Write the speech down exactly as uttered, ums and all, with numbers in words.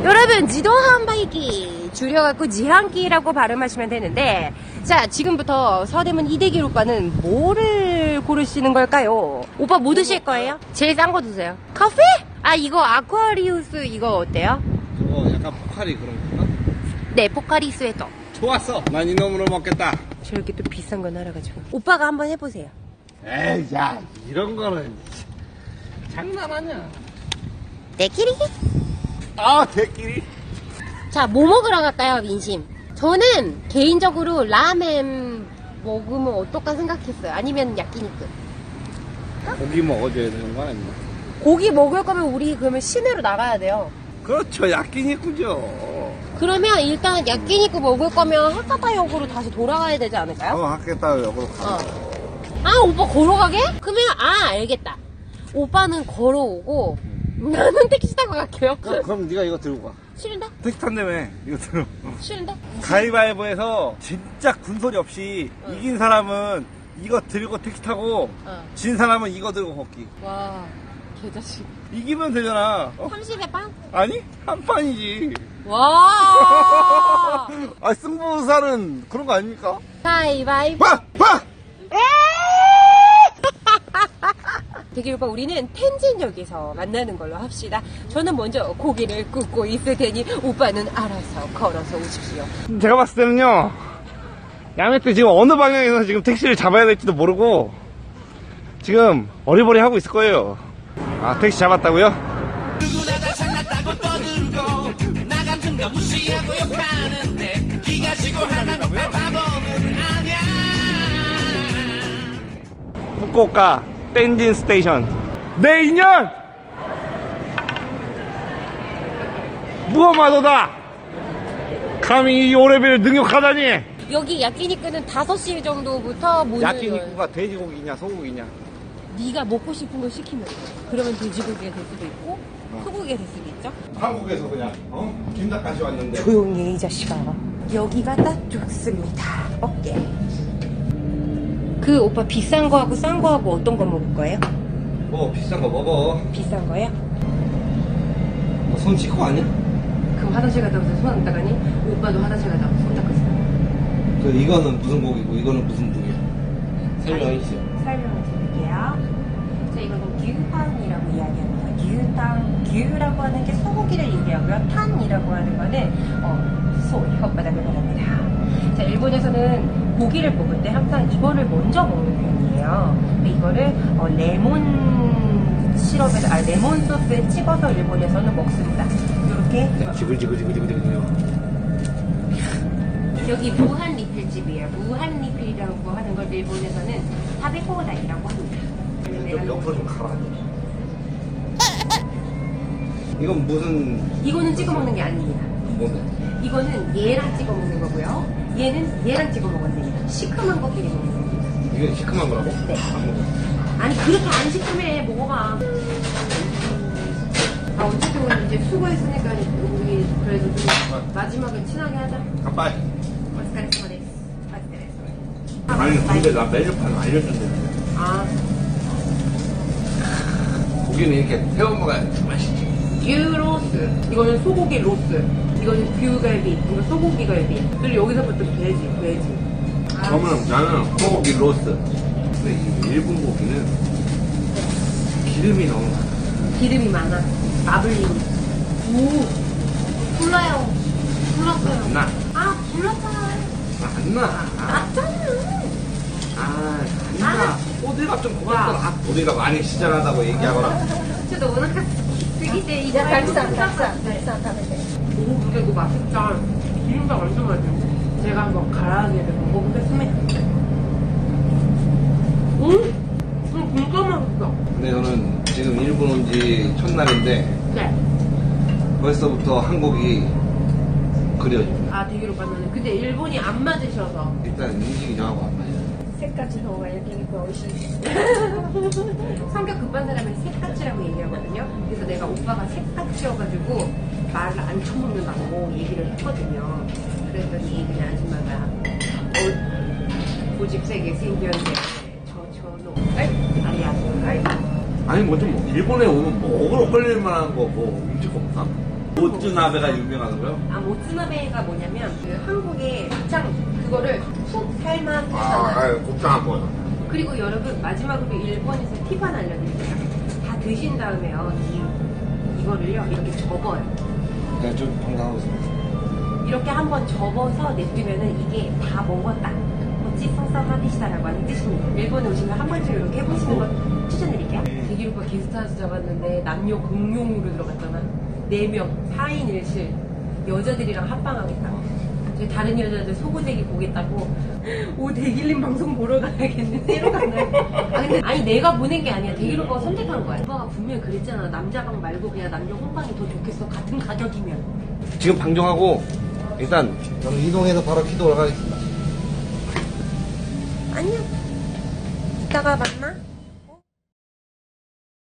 여러분, 지도한바이기 줄여갖고 지한기라고 발음하시면 되는데, 자, 지금부터 서대문 이대길 오빠는 뭐를 고르시는 걸까요? 오빠 뭐 드실 거예요? 제일 싼 거 드세요. 커피? 아, 이거 아쿠아리우스 이거 어때요? 저거 약간 포카리 그런 건가? 네, 포카리 스웨터. 좋았어. 난 이놈으로 먹겠다. 저렇게 또 비싼 건 알아가지고. 오빠가 한번 해보세요. 에이, 야, 이런 거는 장난하냐? 내끼리? 아, 대끼리. 자, 뭐 먹으러 갈까요, 민심? 저는 개인적으로 라멘 먹으면 어떨까 생각했어요. 아니면 야끼니쿠. 고기 먹어줘야 되는 거 아닙니까? 고기 먹을 거면 우리 그러면 시내로 나가야 돼요. 그렇죠, 야끼니쿠죠. 그러면 일단 야끼니쿠 먹을 거면 하카타역으로 다시 돌아가야 되지 않을까요? 어, 하겠다, 역으로 가. 어. 아, 오빠 걸어가게? 그러면 아, 알겠다. 오빠는 걸어오고 나는 택시 타고 갈게요. 그럼, 그럼 네가 이거 들고 가. 싫은데? 택시 탄다며, 이거 들어. 싫은데? 가위바위보에서 진짜 군소리 없이 응. 이긴 사람은 이거 들고 택시 타고 어. 진 사람은 이거 들고 걷기. 와, 개자식. 이기면 되잖아. 어? 삼십에 빵? 아니? 한 판이지. 와. 아, 승부사는 그런 거 아닙니까? 가위바위보. 봐! 봐! 대길 오빠, 우리는 텐진역에서 만나는 걸로 합시다. 저는 먼저 고기를 굽고 있을 테니 오빠는 알아서 걸어서 오십시오. 제가 봤을 때는요, 야매트 지금 어느 방향에서 지금 택시를 잡아야 될지도 모르고 지금 어리버리 하고 있을 거예요. 아, 택시 잡았다고요? 누구나 다 잘났다고 떠들고 나 같은 거 무시하고 욕하는데 기가 지고 하나 높아 바보는 아냐. 후쿠오카 텐진 스테이션. 내 인연! 무엄하도다! 감히 이 오레벨을 능욕하다니! 여기 야끼니쿠는 다섯 시 정도부터 문을 열어요. 야끼니쿠가 돼지고기냐 소고기냐? 네가 먹고 싶은 걸 시키면 돼. 그러면 돼지고기가 될 수도 있고 소고기가 될 수도 있죠. 한국에서 그냥 어? 김닭까지 왔는데 조용히 해, 이 자식아. 여기가 딱 좋습니다. 어깨. 그 오빠 비싼 거하고 싼 거하고 어떤 거 먹을 거예요? 뭐 비싼 거 먹어. 비싼 거예요? 뭐 손 씻고 왔냐? 그럼 화장실 갔다 오세요. 손 안 닦으니? 오빠도 화장실 갔다 오세요. 손 닦으세요. 그 이거는 무슨 고기고 이거는 무슨 부위야? 설명해 주세요. 설명을 드릴게요. 자, 이거는 규판이라고 이야기합니다. 규탕, 규라고 하는 게 소고기를 얘기하고요. 탄이라고 하는 거는 어, 소, 혓바닥을 말합니다. 자, 일본에서는 고기를 먹을 때 항상 이거를 먼저 먹는 편이에요. 근데 이거를 어, 레몬 시럽에, 아, 레몬 소스에 찍어서 일본에서는 먹습니다. 이렇게 지글지글지글지글지글. 여기 무한 리필집이에요. 무한 리필이라고 하는 걸 일본에서는 사베코다이라고 합니다. 좀 옆으로 좀 가라. 이건 무슨 이거는 찍어 먹는 게 아닙니다. 뭔데? 이거는 얘랑 찍어 먹는 거고요. 얘는 얘랑 찍어 먹으면 됩니다. 시큼한 것끼리 먹는 겁니다. 이건 시큼한 거라고? 네. 안 먹어. 아니, 그렇게 안 시큼해. 먹어봐. 아, 어쨌든 이제 수고했으니까 우리 그래도 좀 마지막은 친하게 하자. 깜빡이. 오스카레스마데스. 오스카레스마데스. 아니 근데 나 메뉴판 알려준대. 아, 고기는 이렇게 태워 먹어야 맛있지. 뷰 로스. 이거는 소고기 로스. 이거는 뷰갈비. 이거 소고기 갈비. 그리고 여기서부터 돼지, 돼지. 아, 그러면 나는 소고기 로스. 근데 이 일본 고기는 기름이 너무 많아. 기름이 많아. 마블링. 오, 불러요. 불렀어요. 안 나. 아, 불렀잖아. 안 나. 아, 맞잖아. 아, 안 아. 나. 어디가 좀 고맙더라. 아, 우리가 많이 시장하다고 얘기하거나. 저도 오늘 쓰기 때 이제 갈비살, 갈비살, 갈비살 하면 돼. 오, 근데 이거 맛있다. 기름가 완전 맛있어. 제가 한번 가라아게를 먹어보겠습니다. 응? 응, 진짜 맛있어. 근데 저는 지금 일본 온 지 첫날인데 네. 벌써부터 한국이 그려져. 아, 되게 오빠는 근데 일본이 안 맞으셔서. 일단 음식이 저하고 안 맞아요. 색까지 너무 야끼니쿠 오이시. 성격 급한 사람은 색까지라고 얘기하거든요. 그래서 내가 오빠가 색까지여가지고 말을 안 쳐먹는다고 얘기를 했거든요. 그랬더니 그냥 아줌마가 어, 고집세게 생겼는데 저 저놈 아리아도 아니 뭐 좀 일본에 오면 먹으러 걸릴 만한 거 뭐 음식 없나? 모츠나베가 유명하다고요? 아, 모츠나베가 뭐냐면 그 한국의 곱창 그거를 푹 삶아서 아, 했잖아요. 아 곱창 안 먹어요. 그리고 여러분 마지막으로 일본에서 팁 하나 알려드릴게요. 다 드신 다음에요. 이, 이거를요 이렇게 접어요. 네, 좀 방송하고 있습니다. 이렇게 한번 접어서 냅두면은 이게 다 먹었다. 뭐지 성사마디시다라고 하는 뜻입니다. 일본에 오시면 한 번쯤 이렇게 해보시는 거 추천드릴게요. 대길 오빠 게스트하우스 잡았는데 남녀 공용으로 들어갔잖아. 네 명 사 인 일 실 여자들이랑 합방하겠다. 저희 다른 여자들 속옷얘기 보겠다고. 오 대길님 방송 보러 가야겠네. 새로 가나요? 아 근데 아니 내가 보낸 게 아니야. 대길 오빠가 선택한 거야. 오빠가 분명히 그랬잖아. 남자방 말고 그냥 남녀 혼방이 더 좋겠어. 같은 가격이면. 지금 방종하고 일단 저는 이동해서 바로 기도를 하겠습니다. 안녕. 이따가 만나.